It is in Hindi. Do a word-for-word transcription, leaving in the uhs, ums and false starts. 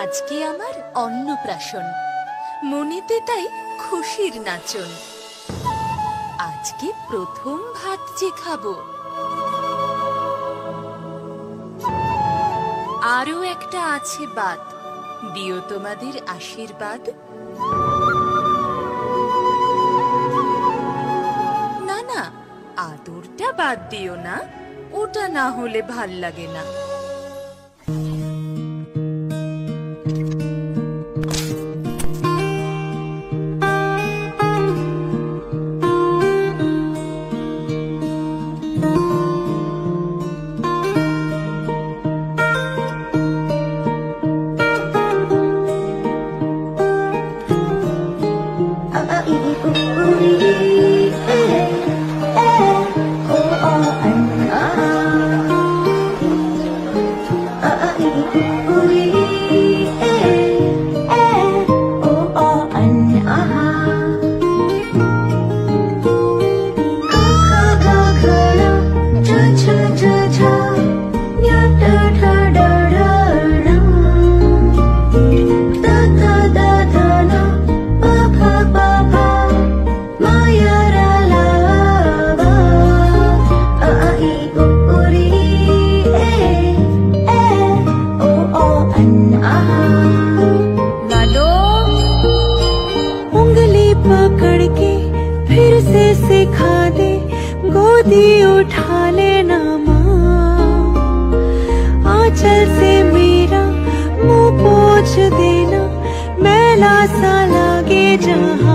আজকে আমার অন্নপ্রাশন, মনেতে তাই খুশির নাচন। আজকে প্রথম ভাত যে খাবো, আরো একটা আছে বাদ, দিও তোমাদের আশীর্বাদ। না না, আদরটা বাদ দিও না, ওটা না হলে ভাল লাগে না। सिखा दे, गोदी उठा लेना माँ, आंचल से मेरा मुंह पोंछ देना, मैला सा लागे जहाँ।